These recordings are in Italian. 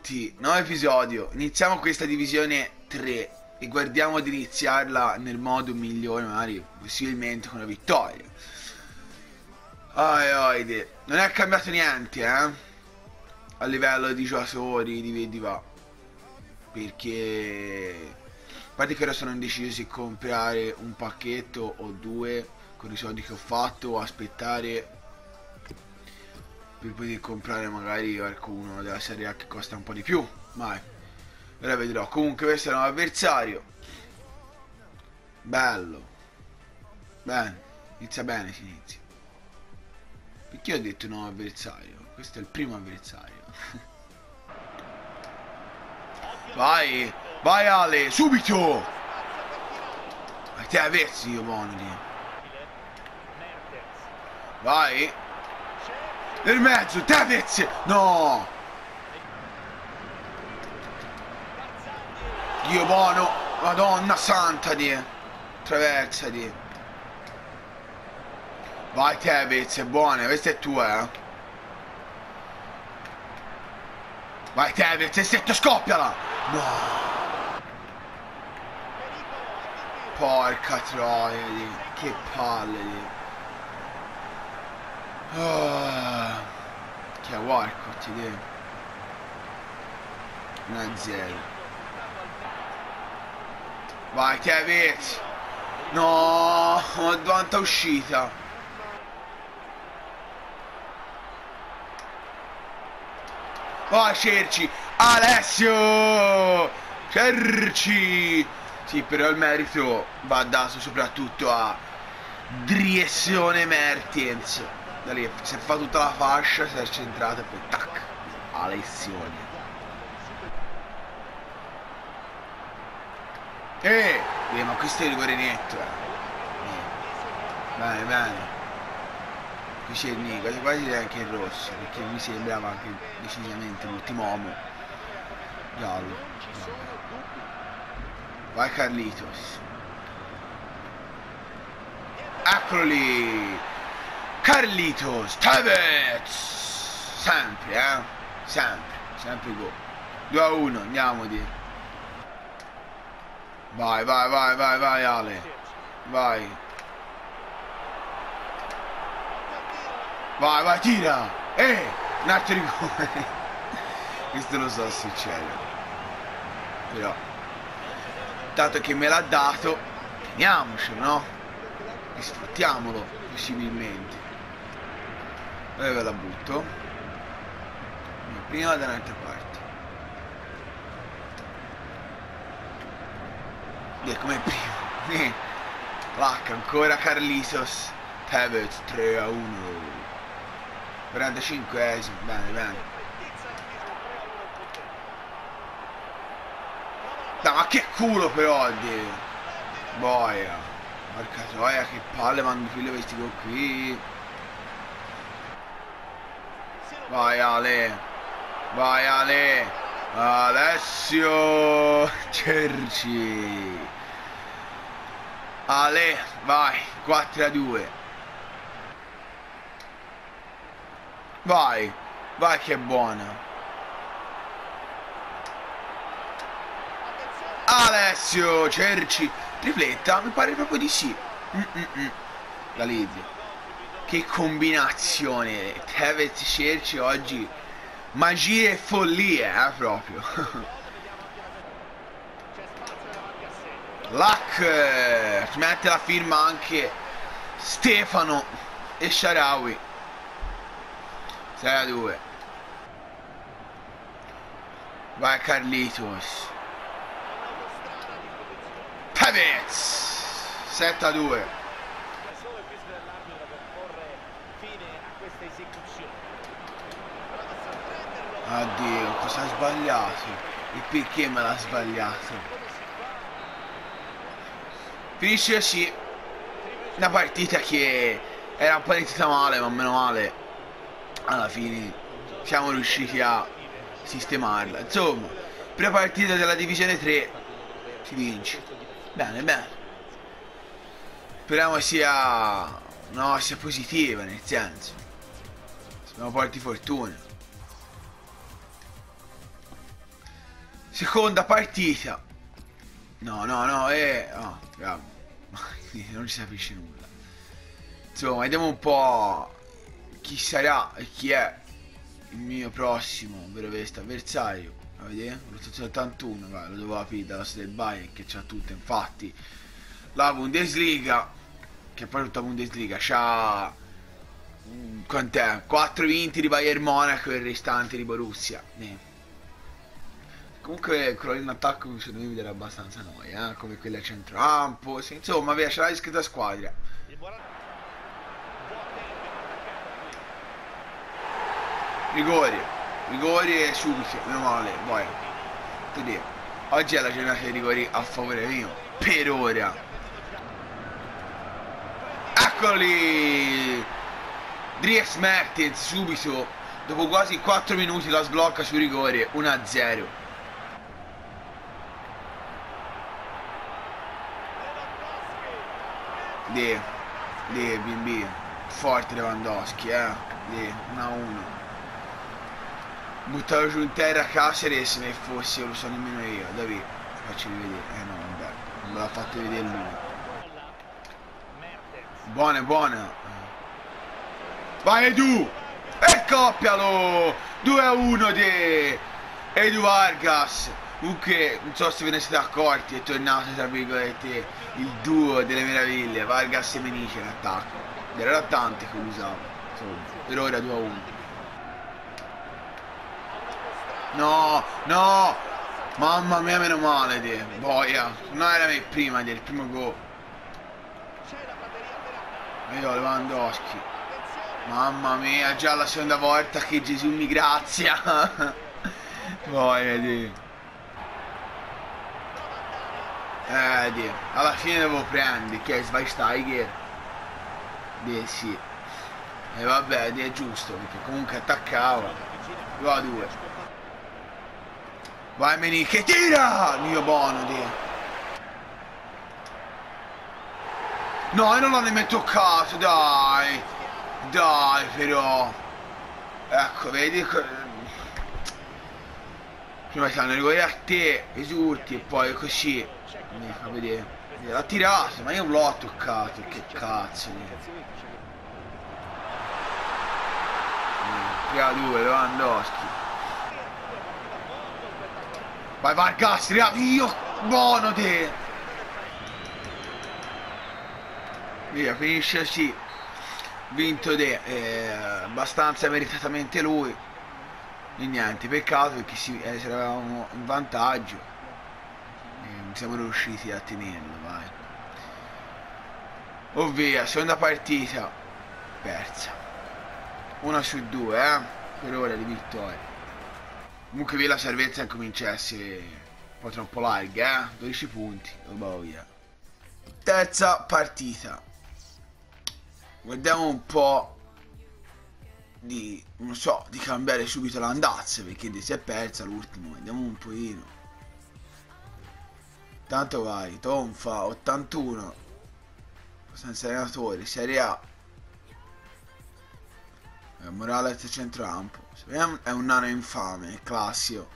tutti, nuovo episodio. Iniziamo questa divisione 3 e guardiamo di iniziarla nel modo migliore, magari possibilmente con la vittoria. Non è cambiato niente, a livello di giocatori, di va. Perché a parte che ora sono indeciso se comprare un pacchetto o due con i soldi che ho fatto o aspettare per poter comprare magari qualcuno della Serie A che costa un po' di più. Mai. Ora vedrò. Comunque questo è un nuovo avversario. Bello. Bene. Inizia bene, si inizia. Perché ho detto nuovo avversario? Questo è il primo avversario. Vai. Vai Ale, subito. Ma te aversi io buono lì. Vai. Nel mezzo, te aversi. No. Dio buono. Madonna santa di. Traversa di. Vai Tevez, è buona, questa è tua, Vai Tevez, è setto, scoppiala! No! Porca troia di. Che palle di. Che è Warcott di. 1-0. Vai Tevez! No! Quanta uscita! Vai Cerci! Alessio! Cerci! Sì, però il merito va dato soprattutto a Driessone Mertens. Da lì si è fatto tutta la fascia, si è centrata e poi tac! Alessione. Ma questo è il rigore netto, Bene, bene. Qui c'è il Nico, quasi anche il rosso, perché mi sembrava anche decisamente l'ultimo uomo giallo. Vai Carlitos. Eccolo lì. Carlitos Tevez. Sempre, sempre go. 2-1, andiamo di. Vai Ale. Vai, tira! Un altro rigore! Questo non so se succede. Però, dato che me l'ha dato, teniamocelo, no? E sfruttiamolo, possibilmente. Dove la butto? Prima da un'altra parte. Come prima. L'H ancora Carlitos. Tevez 3-1. 45esimo, bene. No, ma che culo però di. Boia. Porca troia, che palle quando figlio questi gol qui. Vai Ale. Alessio Cerci. Ale, vai, 4-2. Vai che è buona. Alessio Cerci. Tripletta? Mi pare proprio di sì. La Lidia. Che combinazione. Tevez Cerci oggi. Magie e follie, proprio. Luck. Ci mette la firma anche Stefano e Sharawi. 6-2. Vai Carlitos. Tevez 7-2. Addio, cosa ha sbagliato? E perché me l'ha sbagliato? Finisce così una partita che era un po' iniziata male, ma meno male alla fine siamo riusciti a sistemarla. Insomma, prima partita della divisione 3 si vince. Bene. Speriamo sia positiva, nel senso speriamo porti fortuna. Seconda partita. No, no, no, oh, bravo. Non ci capisce nulla. Insomma, vediamo un po' chi sarà e chi è il mio prossimo vero vero avversario. A vedere, rotazione 81, vai, lo dovevo aprire dalla sede del Bayern che c'ha tutto, infatti. La Bundesliga, che poi tutta Bundesliga, c'ha quant'è? 4 vinti di Bayern Monaco e il restante di Borussia. Comunque quello in attacco secondo me mi dà abbastanza noia, come quelli a centrocampo, sì, insomma, c'è la discreta squadra. Rigori e subito, meno male, poi. Oggi è la giornata dei rigori a favore mio, per ora. Eccoli! Dries Mertens subito, dopo quasi 4 minuti la sblocca su rigore, 1-0. BB, forte Lewandowski, Lì, 1-1. Buttavo giù in terra Caceres se ne fossi, io lo so nemmeno io, Davide, facci rivedere, no vabbè, non me l'ha fatto vedere lui. Buona. Vai Edu! E coppialo! 2-1 di Edu Vargas. Comunque, non so se ve ne siete accorti, è tornato tra virgolette il duo delle meraviglie, Vargas e Menice in attacco. Era da tante che lo usavo, insomma, per ora 2-1. No, mamma mia, meno male di boia, non era mai prima del primo gol. Io Lewandowski, mamma mia, già la seconda volta che Gesù mi grazia. Boia di alla fine devo prendere che è Schweinsteiger. Sì, e vabbè, è giusto perché comunque attaccava. 2-2. Vai Meni, che tira! Mio buono, no, io non l'ho nemmeno toccato, dai però. Ecco, vedi, prima ti hanno rigore a te, esulti e poi così, fa vedere, l'ha tirato, ma io non l'ho toccato, che cazzo. 3-2, Lewandowski. Vai Vargas, io buono te. Via, finisce così. Vinto abbastanza meritatamente lui. E niente, peccato perché se eravamo in vantaggio non siamo riusciti a tenerlo, vai. Ovvia, seconda partita persa. 1-2, per ora di vittoria. Comunque qui la salvezza comincia a essere un po' troppo larga, 12 punti, oh boia. Terza partita. Guardiamo un po' di, non so, di cambiare subito l'andazzo, perché si è persa l'ultimo, vediamo un pochino. Tanto vai, Tonfa, 81, senza allenatore, Serie A. Morales centrocampo. È un nano infame, è classico.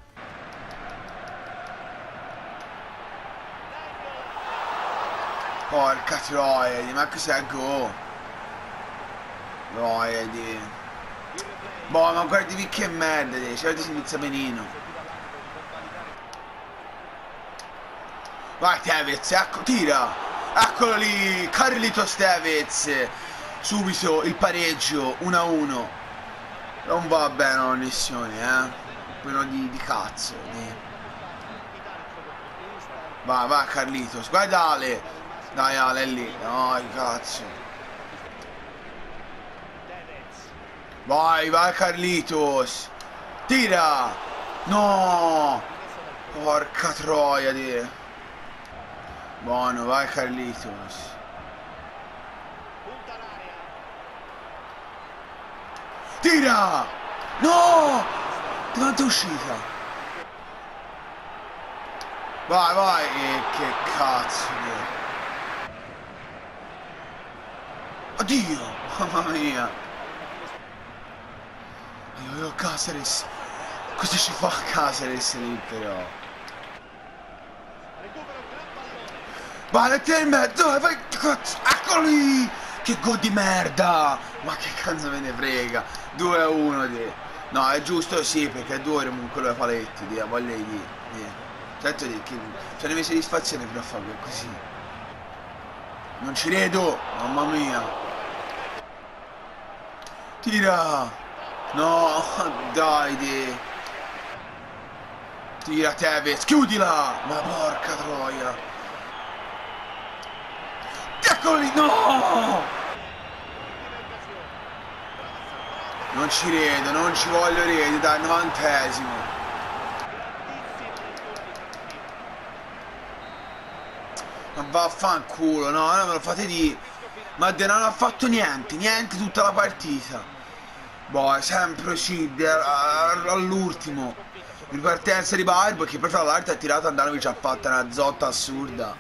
Porca troia, ma cos'è go? Troia di. Boh, ma guardi che merda, c'è si inizia benino. Vai Tevez, ecco, tira! Eccolo lì, Carlitos Tevez. Subito il pareggio, 1-1. Non va bene la connessione, quello di cazzo. Vai Carlitos, guarda Ale. Dai Ale, è lì. Dai cazzo. Vai Carlitos. Tira. No. Porca troia di. Buono, vai Carlitos. Tira! No! Quanto è uscita? Vai! Che cazzo di. Oddio! Mamma mia! Io Caceres! Cosa ci fa a casa essere lì però? Vai, metti in mezzo, vai, cazzo, eccolo lì! Che gol di merda! Ma che cazzo me ne frega? 2-1 di... No, è giusto sì, perché 2 comunque lo paletti, di voglia di dire. Certo di che... C'è le mie soddisfazioni per fare così. Non ci credo, mamma mia. Tira! No, dai di... Tira Tevez, chiudila! Ma porca troia! Eccolo lì, no! Non ci credo, non ci voglio credere, dai, 90esimo. Ma vaffanculo, no, non me lo fate di... Ma non ha fatto niente, niente tutta la partita. Boh, sempre sì, all'ultimo. Ripartenza di Barbo che poi fra l'altro ha tirato Andanovic, ha fatto una zotta assurda.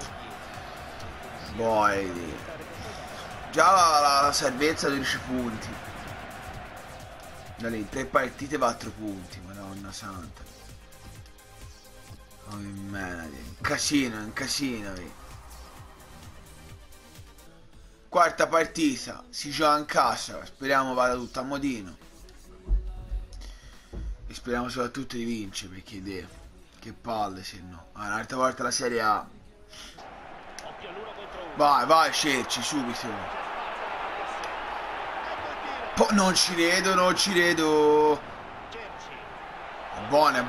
Boh, già la salvezza 12 punti. Da lì 3 partite 4 punti, madonna santa. Oh, un casino. Quarta partita, si gioca in casa, speriamo vada tutto a modino. E speriamo soprattutto di vincere, perché che palle se no. Un'altra volta la Serie A. Vai, Cerci, subito. Non ci credo. È buona.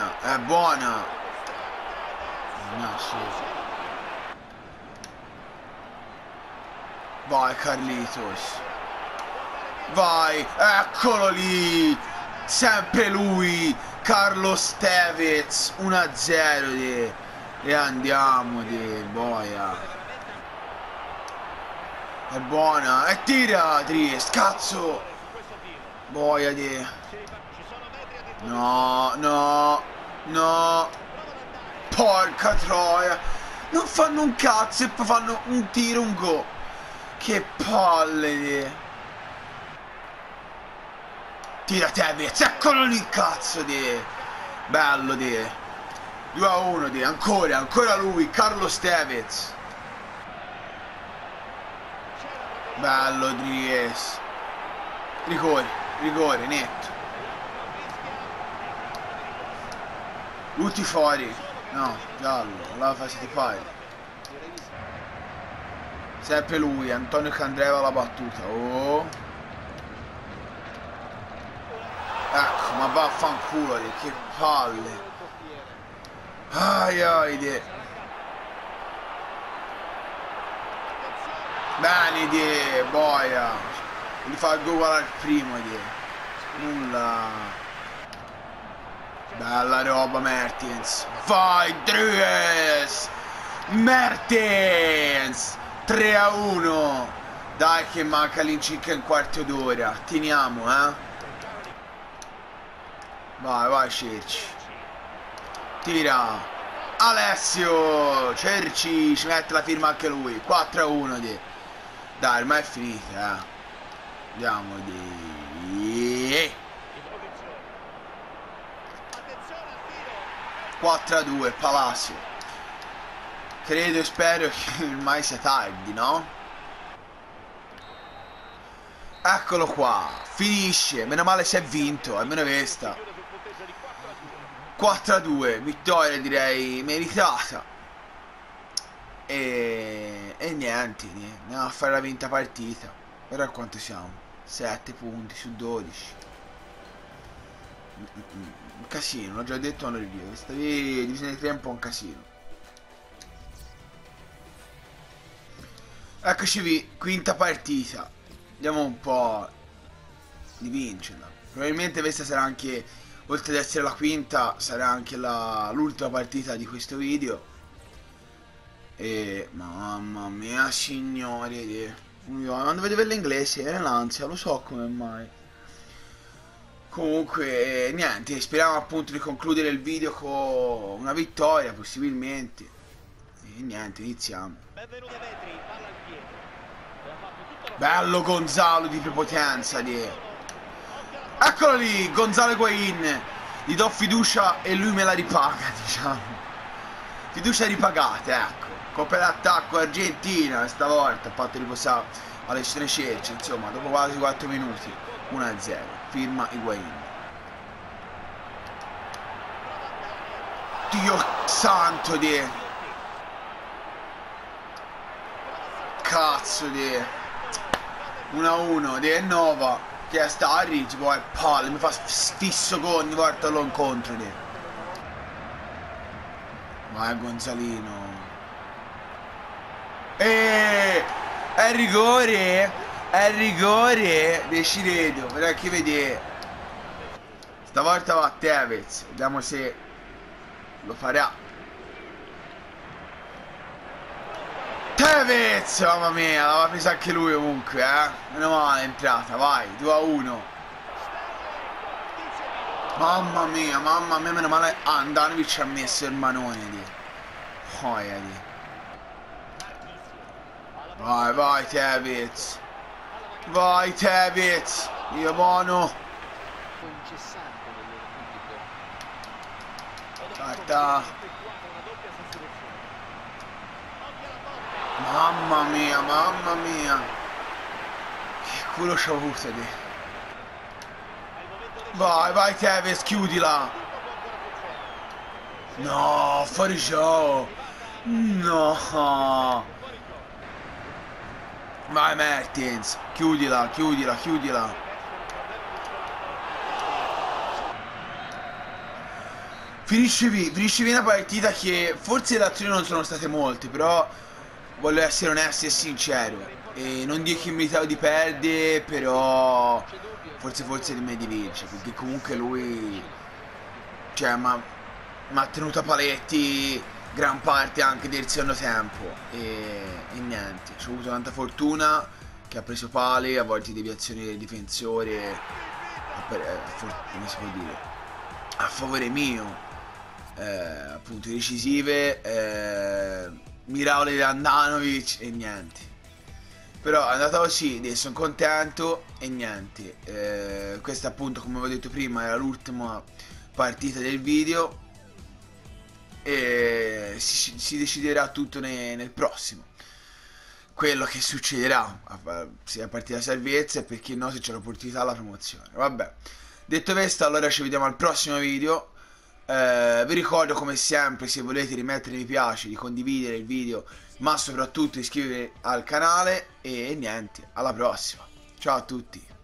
No, sì. Vai, Carlitos. Vai, eccolo lì. Sempre lui, Carlos Tevez. 1-0 e andiamo di boia. È buona, e tira Triest, cazzo! Boia di... No! Porca troia! Non fanno un cazzo e poi fanno un tiro, un go! Che palle di... Tira Tevez, eccolo lì, cazzo di... Bello di... 2-1 di... Ancora lui, Carlos Tevez! Bello Dries. Rigore, netto. Lutti fuori. No, giallo, la fase di pari. Sempre lui, Antonio Candreva la battuta. Oh. Ecco, ma vaffanculo, che palle. Ai. Bene di boia. Gli fa il gol al primo di. Nulla. Bella roba Mertens. Vai Dries. Mertens 3-1. Dai che manca l'incirca un quarto d'ora. Teniamo, Vai Cerci. Tira Alessio Cerci, ci mette la firma anche lui. 4-1 di. Dai, ormai è finita, Andiamo di... 4-2, Palacio. Credo e spero che ormai sia tardi, no? Eccolo qua, finisce. Meno male si è vinto, almeno questa. 4-2, vittoria direi meritata. E niente, andiamo a fare la vinta partita. Ora quanto siamo? 7 punti su 12. Un casino, l'ho già detto, non review. Questa divisione di 3 è un po' un casino. Eccoci qui, quinta partita. Vediamo un po' di vincerla. Probabilmente questa sarà anche, oltre ad essere la quinta, sarà anche l'ultima partita di questo video. E mamma mia signori, non dovete vedere l'inglese, era l'ansia, lo so come mai. Comunque niente, speriamo appunto di concludere il video con una vittoria possibilmente. E niente, iniziamo. Bello Gonzalo di prepotenza di... Eccolo lì, Gonzalo Higuaín. gli do fiducia e lui me la ripaga, diciamo. Fiducia ripagata, ecco. Coppa d'attacco Argentina, stavolta ha fatto riposare Alessandro Cerci, insomma, dopo quasi 4 minuti, 1-0, firma Higuain. Dio santo di... Cazzo di... 1-1 di Nova, che sta a ritmo e palle, mi fa fisso con ogni volta lo incontro di... Vai Gonzalino. È rigore, decidevo, però che vedere. Stavolta va a Tevez, vediamo se lo farà. Tevez, mamma mia, l'aveva presa anche lui comunque, meno male è entrata, vai, 2-1. Mamma mia, meno male Andanovic ha messo il manone lì. Di. Vai Tevez. Vai Tevez. Io buono. Aspetta. Mamma mia. Che culo c'ho avuto lì. Vai Tevez, chiudila. No, fuori gioco. No. Vai Mertens, chiudila. Finisce qui una partita che forse le azioni non sono state molte, però voglio essere onesto e sincero. E non dico che meritavo di perdere, però forse di me di vincere, perché comunque lui, cioè, m'ha tenuto a paletti gran parte anche del secondo tempo e niente, ci ho avuto tanta fortuna che ha preso pali, a volte deviazioni del difensore, come si può dire, a favore mio, appunto decisive, miracoli di Andanovic e niente. Però è andata così, sono contento e niente. Questa appunto, come vi ho detto prima, era l'ultima partita del video e si deciderà tutto nel prossimo. Quello che succederà, se a partire da salvezza e perché no se c'è l'opportunità alla promozione. Vabbè, detto questo, allora ci vediamo al prossimo video. Vi ricordo come sempre, se volete rimettere mi piace, di condividere il video, ma soprattutto iscrivervi al canale e niente, alla prossima, ciao a tutti.